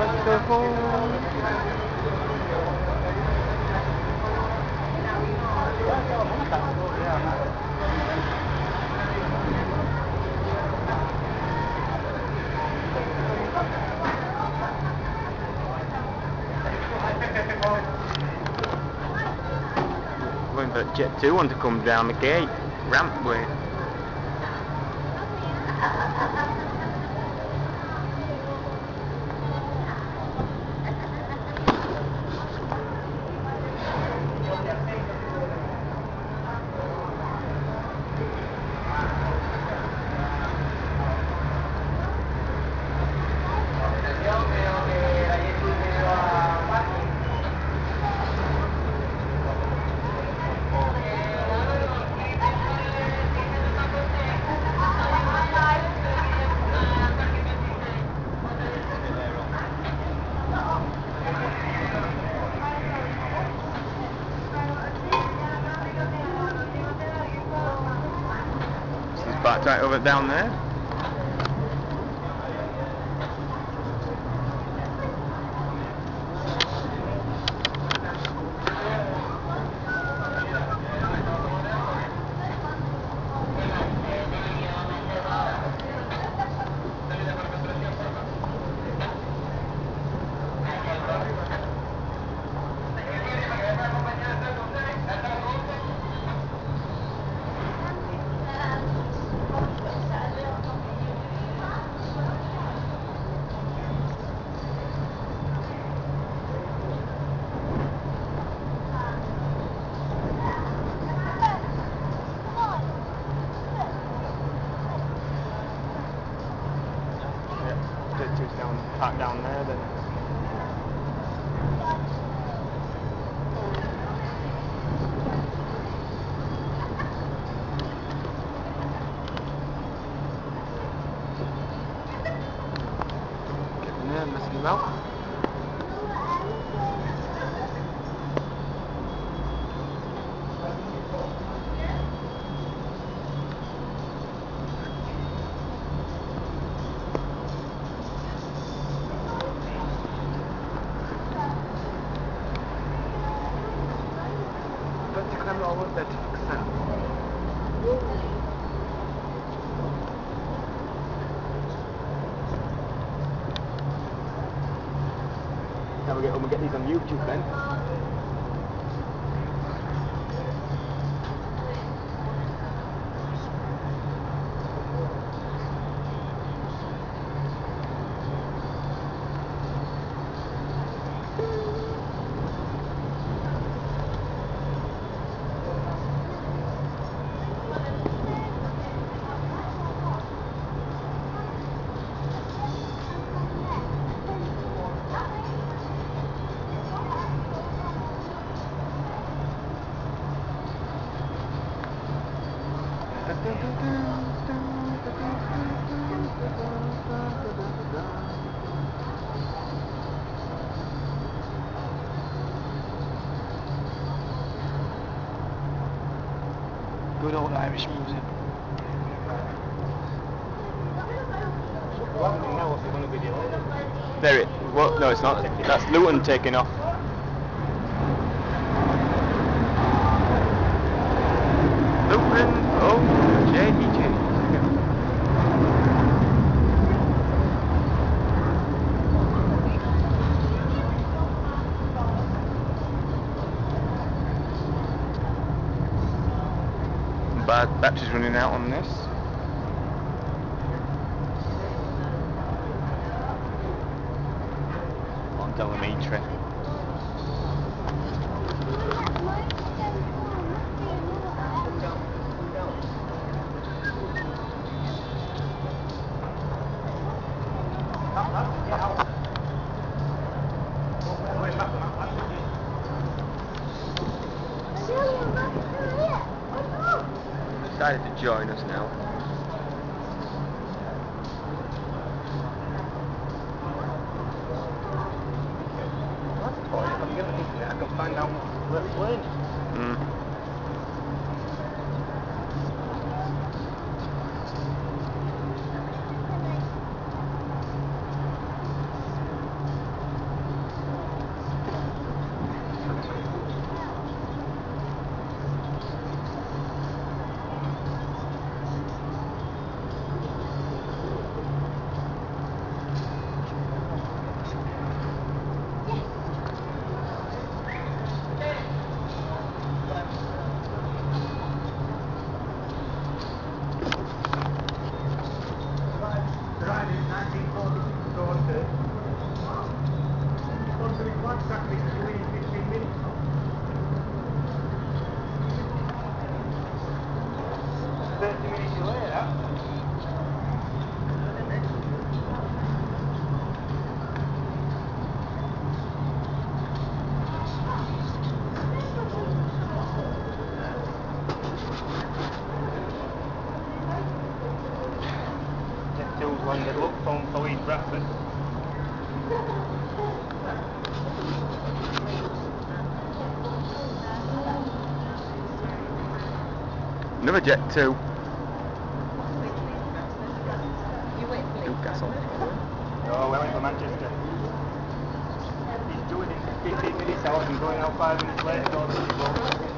let's go home. Waiting for that Jet 2 one to come down the gate, ramp way. Back right over down there. Down there then. Get in there, messing about. Now we'll get these on YouTube then. Good old Irish music. There it. Well, no, it's not. That's Luton taking off. Luton. Oh, JDJ. Battery's running out on this. On telemetry. Decided to join us now. I can find out where it's playing. exactly due in 15 minutes. Minutes delay, that. Jet 2's landed. Look, phone police Bradford. Another Jet 2. Newcastle. No, we're waiting for Manchester. He's doing it in 15 minutes. I wasn't going out 5 minutes later.